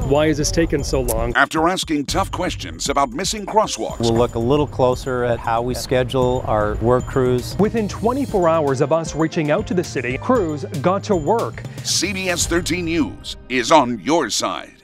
Why is this taking so long? After asking tough questions about missing crosswalks, we'll look a little closer at how we schedule our work crews. Within 24 hours of us reaching out to the city, crews got to work. CBS 13 News is on your side.